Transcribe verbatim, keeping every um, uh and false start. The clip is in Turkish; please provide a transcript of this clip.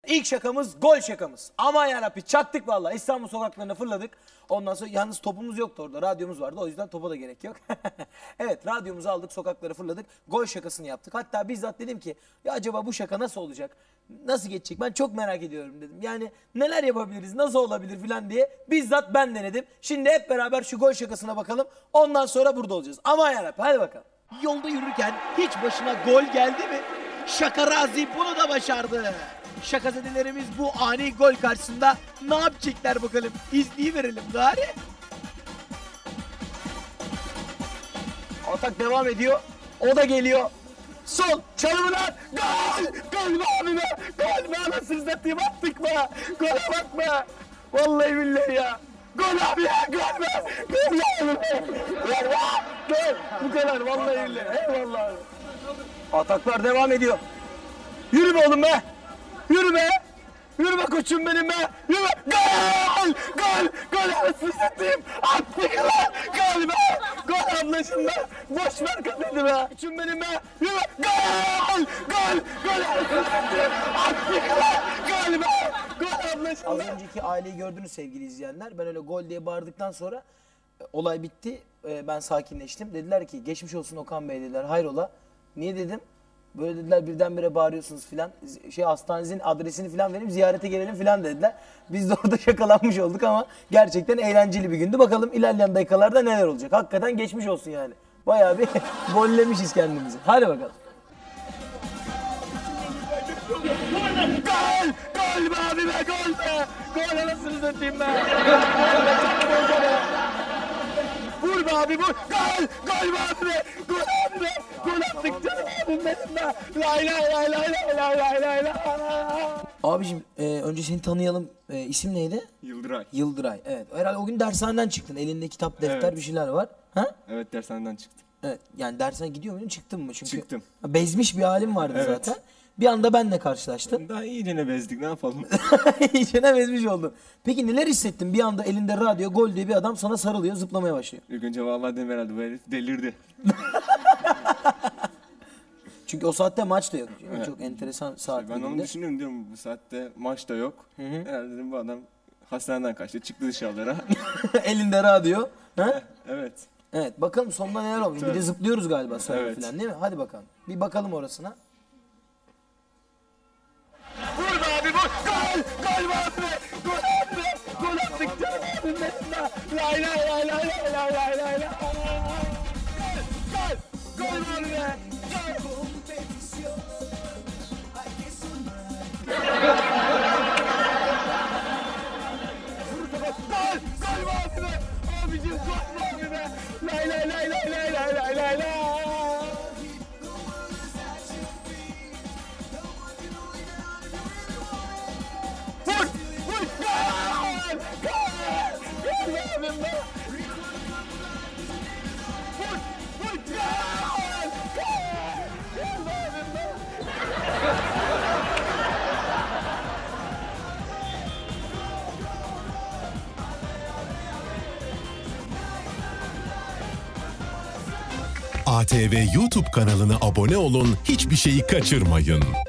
İlk şakamız gol şakamız. Aman yarabbi çaktık vallahi. İstanbul sokaklarına fırladık. Ondan sonra yalnız topumuz yoktu orada. Radyomuz vardı. O yüzden topa da gerek yok. Evet, radyomuzu aldık, sokaklara fırladık. Gol şakasını yaptık. Hatta bizzat dedim ki ya acaba bu şaka nasıl olacak? Nasıl geçecek? Ben çok merak ediyorum dedim. Yani neler yapabiliriz? Nasıl olabilir falan diye bizzat ben denedim. Şimdi hep beraber şu gol şakasına bakalım. Ondan sonra burada olacağız. Aman yarabbi hadi bakalım. Yolda yürürken hiç başına gol geldi mi? Şakarazi bunu da başardı. Şakazedelerimiz bu ani gol karşısında ne yapacaklar bakalım. İzleyiverelim gari. Atak devam ediyor. O da geliyor. Sol çalımlar. Gol! Gol be abi be! Gol be anasını satayım attık be! Gole bak be! Vallahi billahi ya! Gol abi ya! Gol be! Gol be abi be! Gol be! Gol! Bu kadar vallahi billahi. Eyvallah abi. Ataklar devam ediyor. Yürü be oğlum be! Yürü be! Yürü be koçum benim be! Yürü be! Gol! Gol! Gol anasını satayım! Attık lan! Gol be! Gol ablacım be! Boş ver kafaydı be! Koçum benim be! Yürü be! Gol! Gol! Gol anasını satayım! Attık lan! Gol be! Gol ablacım be! Az önceki aileyi gördünüz sevgili izleyenler. Ben öyle gol diye bağırdıktan sonra e, olay bitti. E, ben sakinleştim. Dediler ki geçmiş olsun Okan Bey dediler. Hayrola? Niye dedim? Böyle dediler birdenbire bağırıyorsunuz filan. Şey hastanenizin adresini filan verip ziyarete gelelim filan dediler. Biz de orada şakalanmış olduk ama gerçekten eğlenceli bir gündü. Bakalım ilerleyen dakikalarda neler olacak. Hakikaten geçmiş olsun yani. Bayağı bir bollemişiz kendimizi. Hadi bakalım. Gol! Gol be abi be! Gol be! Gol anasını satayım be! Vur be abi vur! Gol! Gol be abi be! Gol abi be! Gol attık canım abim benim be! Lay lay lay lay lay lay lay lay. Abiciğim e, önce seni tanıyalım. E, isim neydi? Yıldıray. Yıldıray. Evet. Herhalde o gün dershaneden çıktın. Elinde kitap, defter Evet. bir şeyler var. Ha? Evet dershaneden çıktım. Evet. Yani dersine gidiyor muydun? Çıktın mı? Çünkü Çıktım. bezmiş bir halin vardı Evet. zaten. Bir anda benle karşılaştın. Daha iyicene bezdik ne yapalım? İçine bezmiş oldun. Peki neler hissettin? Bir anda elinde radyo, gol diye bir adam sana sarılıyor, zıplamaya başlıyor. İlk önce vallahi dedim herhalde bu herif delirdi. Çünkü o saatte maç da yok. Evet. Çok enteresan saat. Ben onu düşünüyorum diyorum bu saatte maç da yok. Hı hı. Herhalde dedim bu adam hastaneden kaçtı çıktı dışarılara. Elinde radyo. Ha? Evet. Evet bakalım sonunda neler olmuş. Bir de zıplıyoruz galiba sonra Evet. falan değil mi? Hadi bakalım. Bir bakalım orasına. Vur be abi vur! Gol! Gol be abi be! Gol abi be! Gol attık canım abim benim be! Lay lay lay lay lay lay lay lay lay. Gol! Gol! Gol be abi be! Gol! Gol! Gol be abi be! Abicim gol be abi be! Lay lay lay lay lay lay lay lay lay. Vur! Vur! Gol! Gol! Gol be abim be! Vur! Vur! Gol! Gol! Gol be abim be! A T V YouTube kanalına abone olun, hiçbir şeyi kaçırmayın.